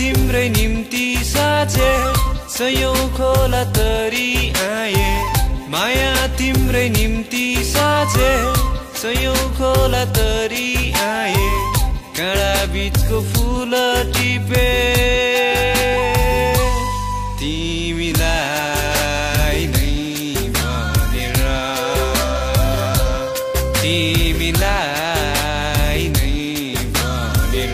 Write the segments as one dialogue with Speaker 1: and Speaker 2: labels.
Speaker 1: तिम्रै निम्ति साँचे सयौं खोला तरी आए माया तिम्रै निम्ति साँचे सयौं खोला तरी आए काँडा बीचको फूल टिपे तिमीलाई नै भनेर तिमीलाई नै भनेर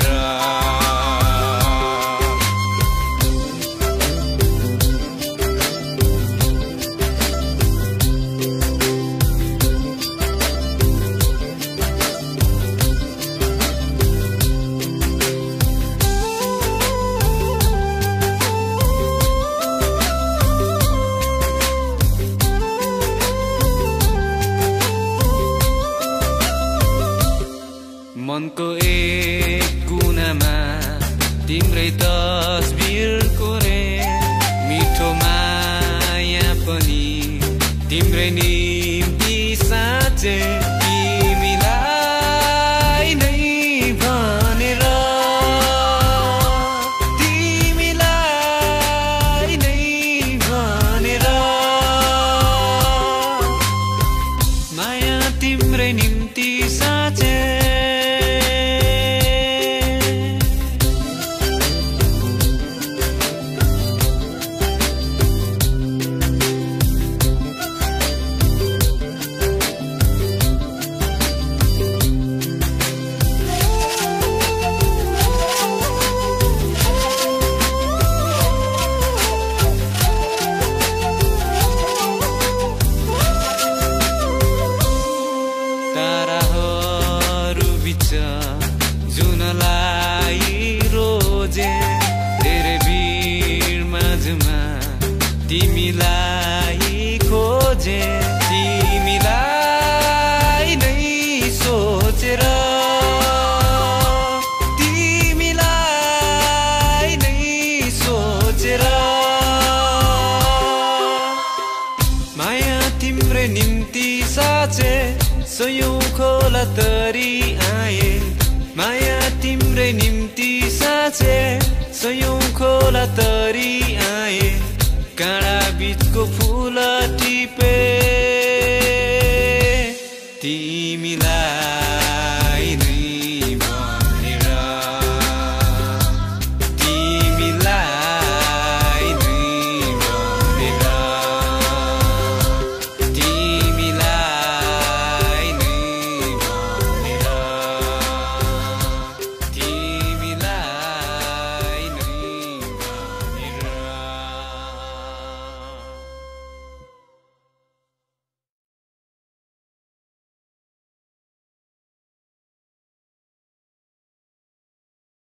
Speaker 1: मनको एक कुनामा तिम्रै तस्बिर कोरे मिठो माया पनि तिम्रै निम्ति साँचे तिमीलाई नै भनेर तिमीलाई नै भनेर माया तिम्रै निम्ति साँचे जुनलाई रोजे धेरै भिड माझमा तिमीलाई खोजे तिमीलाई नै सोचेर तिमीलाई नै सोचेर माया तिम्रै निम्ति साँचे सयौं खोला तरी आए माया तिम्रै निम्ति साँचे सयौं खोला तरी आए काँडा बीचको फूल टिपे